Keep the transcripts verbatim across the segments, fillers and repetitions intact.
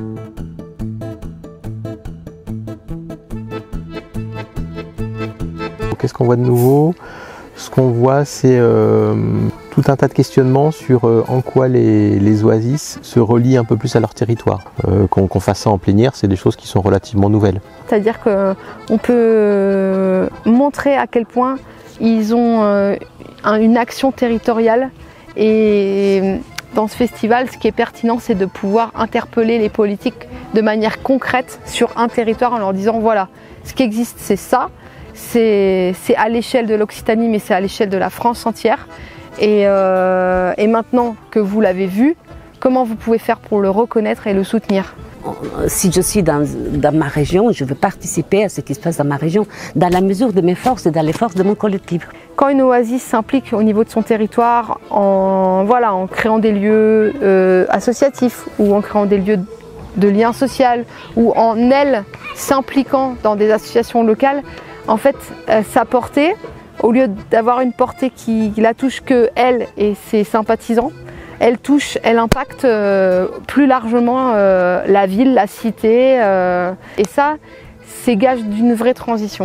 Qu'est-ce qu'on voit de nouveau? Ce qu'on voit, c'est euh, tout un tas de questionnements sur euh, en quoi les, les oasis se relient un peu plus à leur territoire. Euh, qu'on qu'on fasse ça en plénière, c'est des choses qui sont relativement nouvelles. C'est-à-dire qu'on peut montrer à quel point ils ont euh, une action territoriale, et dans ce festival, ce qui est pertinent, c'est de pouvoir interpeller les politiques de manière concrète sur un territoire en leur disant voilà, ce qui existe c'est ça. C'est à l'échelle de l'Occitanie, mais c'est à l'échelle de la France entière. Et, euh, et maintenant que vous l'avez vu, comment vous pouvez faire pour le reconnaître et le soutenir? Si je suis dans, dans ma région, je veux participer à ce qui se passe dans ma région, dans la mesure de mes forces et dans les forces de mon collectif. Quand une oasis s'implique au niveau de son territoire, en, voilà, en créant des lieux euh, associatifs ou en créant des lieux de lien social, ou en elle s'impliquant dans des associations locales, en fait, euh, sa portée, au lieu d'avoir une portée qui, qui la touche que elle et ses sympathisants, elle touche, elle impacte euh, plus largement euh, la ville, la cité, euh, et ça, c'est gage d'une vraie transition.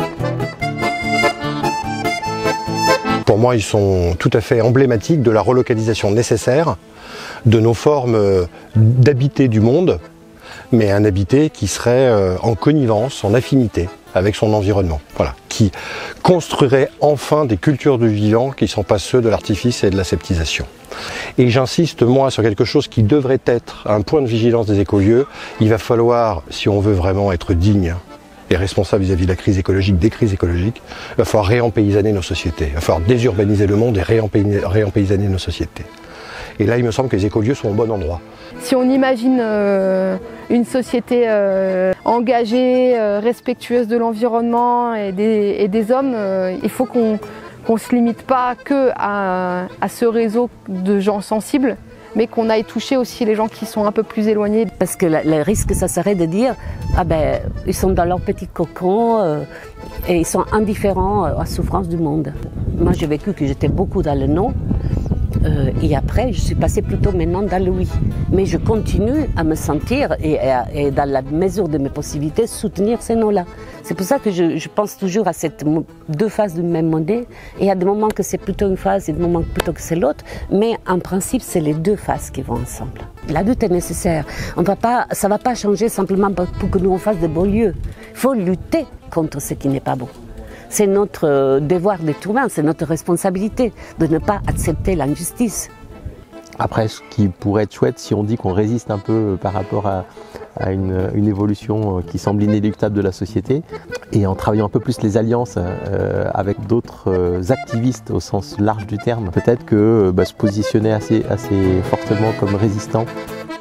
Pour moi, ils sont tout à fait emblématiques de la relocalisation nécessaire de nos formes d'habiter du monde, mais un habiter qui serait en connivence, en affinité avec son environnement, voilà, qui construirait enfin des cultures de vivant qui ne sont pas ceux de l'artifice et de l'aseptisation. Et j'insiste, moi, sur quelque chose qui devrait être un point de vigilance des écolieux. Il va falloir, si on veut vraiment être digne et responsable vis-à-vis de la crise écologique, des crises écologiques, il va falloir réempaysaner nos sociétés, il va falloir désurbaniser le monde et réempaysaner nos sociétés. Et là, il me semble que les écolieux sont au bon endroit. Si on imagine euh, une société euh, engagée, euh, respectueuse de l'environnement et des, et des hommes, euh, il faut qu'on qu'on ne se limite pas que à, à ce réseau de gens sensibles, mais qu'on aille toucher aussi les gens qui sont un peu plus éloignés. Parce que le, le risque, ça serait de dire ah ben, ils sont dans leur petit cocon euh, et ils sont indifférents à la souffrance du monde. Moi, j'ai vécu que j'étais beaucoup dans le non. Euh, et après, je suis passée plutôt maintenant dans le oui. Mais je continue à me sentir et, et, et dans la mesure de mes possibilités, soutenir ces noms-là. C'est pour ça que je, je pense toujours à cette deux faces du même monnaie. Et il y a des moments que c'est plutôt une phase et des moments plutôt que c'est l'autre. Mais en principe, c'est les deux faces qui vont ensemble. La lutte est nécessaire. On va pas, ça ne va pas changer simplement pour que nous on fasse de beaux lieux. Il faut lutter contre ce qui n'est pas beau. C'est notre devoir d'être humain, c'est notre responsabilité de ne pas accepter l'injustice. Après, ce qui pourrait être chouette, si on dit qu'on résiste un peu par rapport à, à une, une évolution qui semble inéluctable de la société, et en travaillant un peu plus les alliances euh, avec d'autres euh, activistes au sens large du terme, peut-être que bah, se positionner assez, assez fortement comme résistant